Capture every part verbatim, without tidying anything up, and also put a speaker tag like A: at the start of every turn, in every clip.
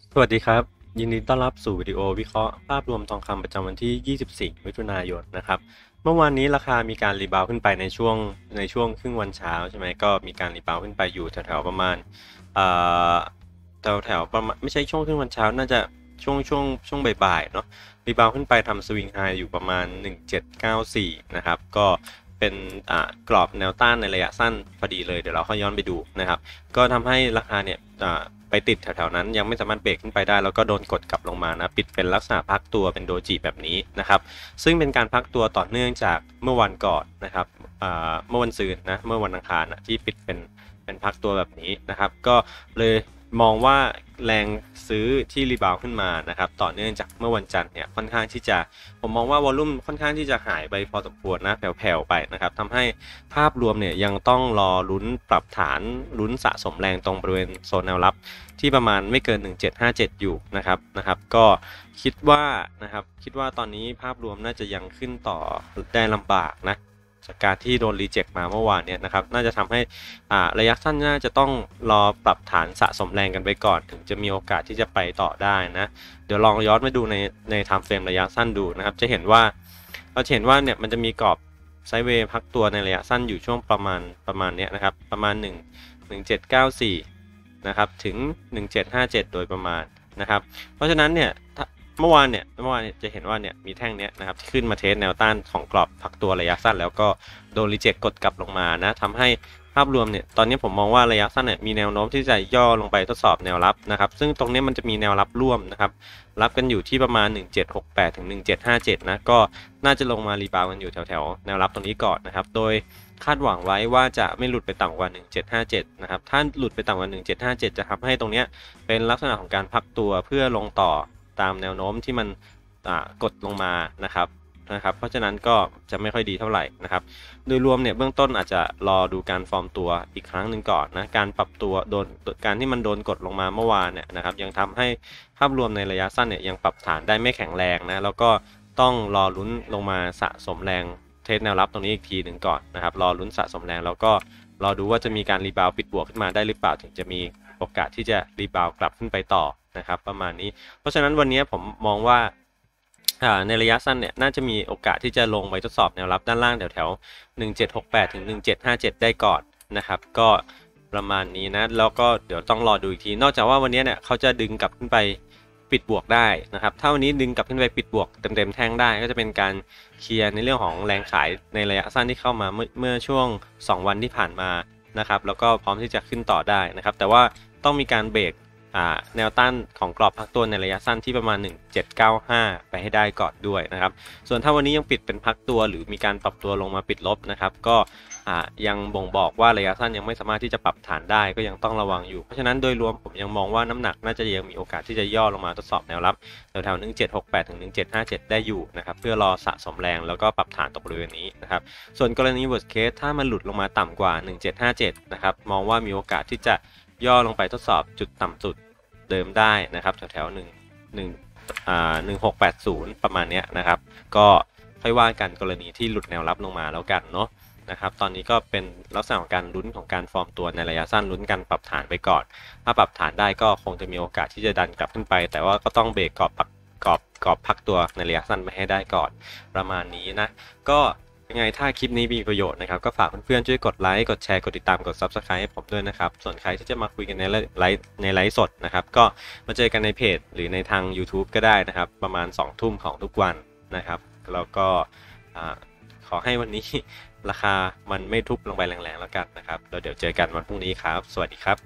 A: สวัสดีครับยินดีต้อนรับสู่วิดีโอวิเคราะห์ภาพรวมทองคำประจำวันที่ ยี่สิบสี่ มิถุนายนนะครับเมื่อวานนี้ราคามีการรีบาวขึ้นไปในช่วงในช่วงครึ่งวันเช้าใช่ไหมก็มีการรีบาวขึ้นไปอยู่แถวๆประมาณเอ่อแถวๆประมาณไม่ใช่ช่วงครึ่งวันเช้าน่าจะช่วงช่วงช่วงบ่ายๆเนาะรีบาวขึ้นไปทำสวิงไฮอยู่ประมาณหนึ่งพันเจ็ดร้อยเก้าสิบสี่นะครับก็เป็นอ่ากรอบแนวต้านในระยะสั้นพอดีเลยเดี๋ยวเราค่อยย้อนไปดูนะครับก็ทำให้ราคาเนี่ยอ่าไปติดแถวๆนั้นยังไม่สามารถเบรกขึ้นไปได้แล้วก็โดนกดกลับลงมานะปิดเป็นลักษณะพักตัวเป็นโดจิแบบนี้นะครับซึ่งเป็นการพักตัวต่อเนื่องจากเมื่อวันก่อนนะครับเมื่อวันศุกร์นะเมื่อวันอังคารนะที่ปิดเป็นเป็นพักตัวแบบนี้นะครับก็เลยมองว่าแรงซื้อที่รีบาวขึ้นมานะครับต่อเนื่องจากเมื่อวันจันทร์เนี่ยค่อนข้างที่จะผมมองว่าวอลลุ่มค่อนข้างที่จะหายไปพอสมควรนะแผ่วๆไปนะครับทำให้ภาพรวมเนี่ยยังต้องรอลุ้นปรับฐานลุ้นสะสมแรงตรงบริเวณโซนแนวรับที่ประมาณไม่เกินหนึ่งพันเจ็ดร้อยห้าสิบเจ็ดอยู่นะครับนะครับก็คิดว่านะครับคิดว่าตอนนี้ภาพรวมน่าจะยังขึ้นต่อได้ลำบากนะจากการที่โดนรีเจ็คมาเมื่อวานเนี่ยนะครับน่าจะทำให้อ่าระยะสั้นน่าจะต้องรอปรับฐานสะสมแรงกันไปก่อนถึงจะมีโอกาสที่จะไปต่อได้นะเดี๋ยวลองย้อนมาดูในในไทม์เฟรมระยะสั้นดูนะครับจะเห็นว่าเราเห็นว่าเนี่ยมันจะมีกรอบไซด์เวย์พักตัวในระยะสั้นอยู่ช่วงประมาณประมาณเนี้ยนะครับประมาณหนึ่ง หนึ่งพันเจ็ดร้อยเก้าสิบสี่นะครับถึงหนึ่งพันเจ็ดร้อยห้าสิบเจ็ดโดยประมาณนะครับเพราะฉะนั้นเนี่ยเมื่อวานเนี่ยเมื่อวานจะเห็นว่าเนี่ยมีแท่งเนี้ยนะครับที่ขึ้นมาเทสแนวต้านของกรอบพักตัวระยะสั้นแล้วก็โดนรีเจ็คกดกลับลงมานะทำให้ภาพรวมเนี่ยตอนนี้ผมมองว่าระยะสั้นเนี่ยมีแนวโน้มที่จะย่อลงไปทดสอบแนวรับนะครับซึ่งตรงนี้มันจะมีแนวรับร่วมนะครับรับกันอยู่ที่ประมาณหนึ่งพันเจ็ดร้อยหกสิบแปดถึงหนึ่งพันเจ็ดร้อยห้าสิบเจ็ดนะก็น่าจะลงมารีบาวกันอยู่แถวๆแนวรับตรงนี้ก่อนนะครับโดยคาดหวังไว้ว่าจะไม่หลุดไปต่ำกว่าหนึ่งพันเจ็ดร้อยห้าสิบเจ็ดนะครับถ้าหลุดไปต่ำกว่าหนึ่งพันเจ็ดร้อยห้าสิบเจ็ดจะทำให้ตรงนี้เป็นลักษณะของการพักตัวเพื่อลงต่อตามแนวโน้มที่มันกดลงมานะครับนะครับเพราะฉะนั้นก็จะไม่ค่อยดีเท่าไหร่นะครับโดยรวมเนี่ยเบื้องต้นอาจจะรอดูการฟอร์มตัวอีกครั้งหนึ่งก่อนนะการปรับตัวโดนการที่มันโดนกดลงมาเมื่อวานเนี่ยนะครับยังทำให้ภาพรวมในระยะสั้นเนี่ยยังปรับฐานได้ไม่แข็งแรงนะแล้วก็ต้องรอลุ้นลงมาสะสมแรงเทสแนวรับตรงนี้อีกทีหนึ่งก่อนนะครับรอลุ้นสะสมแรงแล้วก็รอดูว่าจะมีการรีบาวปิดบวกขึ้นมาได้หรือเปล่าถึงจะมีโอกาสที่จะรีบาวกลับขึ้นไปต่อนะครับประมาณนี้เพราะฉะนั้นวันนี้ผมมองว่าในระยะสั้นเนี่ยน่าจะมีโอกาสที่จะลงไปทดสอบแนวรับด้านล่างแถวๆหนึ่งพันเจ็ดร้อยหกสิบแปดถึงหนึ่งพันเจ็ดร้อยห้าสิบเจ็ดได้ก่อนนะครับก็ประมาณนี้นะแล้วก็เดี๋ยวต้องรอดูอีกทีนอกจากว่าวันนี้เนี่ยเขาจะดึงกลับขึ้นไปปิดบวกได้นะครับถ้าวันนี้ดึงกลับขึ้นไปปิดบวกเต็มๆแท่งได้ก็จะเป็นการเคลียร์ในเรื่องของแรงขายในระยะสั้นที่เข้ามาเมื่อเมื่อช่วงสองวันที่ผ่านมานะครับแล้วก็พร้อมที่จะขึ้นต่อได้นะครับแต่ว่าต้องมีการเบรกแนวต้านของกรอบพักตัวในระยะสั้นที่ประมาณหนึ่งพันเจ็ดร้อยเก้าสิบห้าไปให้ได้ก่อนด้วยนะครับส่วนถ้าวันนี้ยังปิดเป็นพักตัวหรือมีการปรับตัวลงมาปิดลบนะครับก็ยังบ่งบอกว่าระยะสั้นยังไม่สามารถที่จะปรับฐานได้ก็ยังต้องระวังอยู่เพราะฉะนั้นโดยรวมผมยังมองว่าน้ำหนักน่าจะยังมีโอกาสที่จะย่อลงมาทดสอบแนวรับแถวๆหนึ่งพันเจ็ดร้อยหกสิบแปดถึงหนึ่งพันเจ็ดร้อยห้าสิบเจ็ดได้อยู่นะครับเพื่อรอสะสมแรงแล้วก็ปรับฐานตรงบริเวณนี้นะครับส่วนกรณี worst case ถ้ามันหลุดลงมาต่ำกว่าหนึ่งพันเจ็ดร้อยห้าสิบเจ็ดนะครับมองว่ามีโอกาสที่จะย่อลงไปทดสอบจุดต่ำสุดเดิมได้นะครับแถวๆหนึ่งหนึ่งอ่าหนึ่งหกแปดศูนย์ประมาณนี้นะครับก็ค่อยว่ากันกรณีที่หลุดแนวรับลงมาแล้วกันเนาะนะครับตอนนี้ก็เป็นลักษณะของการลุ้นของการฟอร์มตัวในระยะสั้นลุ้นกันปรับฐานไปก่อนถ้าปรับฐานได้ก็คงจะมีโอกาสที่จะดันกลับขึ้นไปแต่ว่าก็ต้องเบรกกรอบกรอบกรอบพักตัวในระยะสั้นไปให้ได้ก่อนประมาณนี้นะก็ยังไงถ้าคลิปนี้มีประโยชน์นะครับก็ฝากเพื่อนๆช่วยกดไลค์กดแชร์กดติดตามกด ซับสไครบ์ ให้ผมด้วยนะครับส่วนใครที่จะมาคุยกันในไลฟ์ในไลฟ์สดนะครับก็มาเจอกันในเพจหรือในทาง ยูทูบ ก็ได้นะครับประมาณสองทุ่มของทุกวันนะครับแล้วก็ขอให้วันนี้ราคามันไม่ทุบลงไปแรงๆแล้วกันนะครับแล้วเดี๋ยวเจอกันวันพรุ่งนี้ครับสวัสดีครับ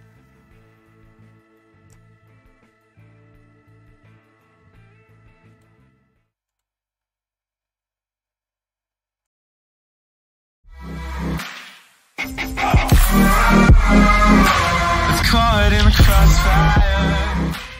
B: Caught in the crossfire